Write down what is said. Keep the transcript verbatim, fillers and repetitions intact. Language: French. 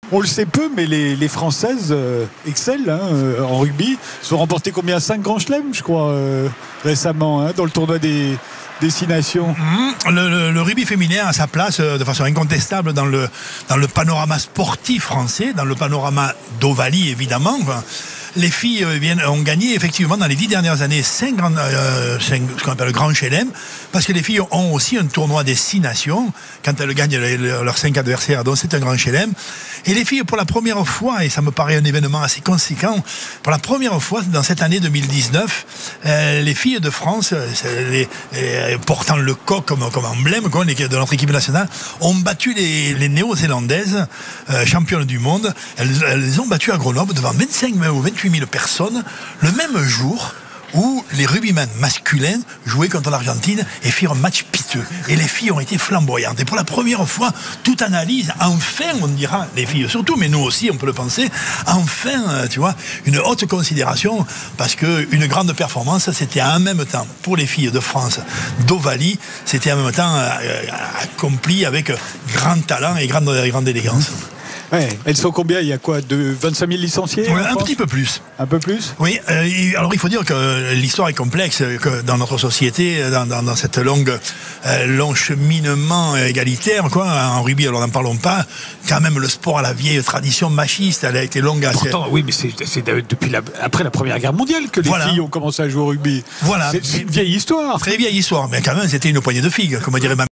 On le sait peu, mais les, les Françaises euh, excellent hein, euh, en rugby. Ils ont remporté combien? Cinq grands chelems, je crois, euh, récemment, hein, dans le tournoi des destinations. Mmh, le, le, le rugby féminin a sa place euh, de façon incontestable dans le, dans le panorama sportif français, dans le panorama d'Ovalie, évidemment. Quoi. Les filles euh, viennent, ont gagné effectivement dans les dix dernières années cinq, euh, cinq ce qu'on appelle le grand chelem, parce que les filles ont aussi un tournoi des six nations quand elles gagnent les, les, leurs cinq adversaires, donc c'est un grand chelem. Et les filles, pour la première fois, et ça me paraît un événement assez conséquent, pour la première fois dans cette année deux mille dix-neuf, euh, les filles de France, les, les, portant le coq comme, comme emblème quoi, de notre équipe nationale, ont battu les, les Néo-Zélandaises, euh, championnes du monde. Elles, elles les ont battues à Grenoble devant vingt-cinq ou vingt-huit mille personnes, le même jour où les rugbymen masculins jouaient contre l'Argentine et firent un match piteux. Et les filles ont été flamboyantes. Et pour la première fois, toute analyse, enfin, on dira, les filles surtout, mais nous aussi, on peut le penser, enfin, tu vois, une haute considération, parce qu'une grande performance, c'était en même temps, pour les filles de France, d'Ovalie, c'était en même temps euh, accompli avec grand talent et grande, grande élégance. Ouais, elles sont combien? Il y a quoi, de vingt-cinq mille licenciés? Ouais, un petit peu plus. Un peu plus? Oui, euh, alors il faut dire que l'histoire est complexe, que dans notre société, dans, dans, dans cette longue, euh, long cheminement égalitaire, quoi, en rugby, alors n'en parlons pas, quand même le sport a la vieille tradition machiste, elle a été longue à... Pourtant, oui, mais c'est, c'est depuis la, après la Première Guerre mondiale que les voilà. filles ont commencé à jouer au rugby. Voilà. C'est, c'est une vieille histoire. Très vieille histoire, mais quand même, c'était une poignée de figues, comme dirait ma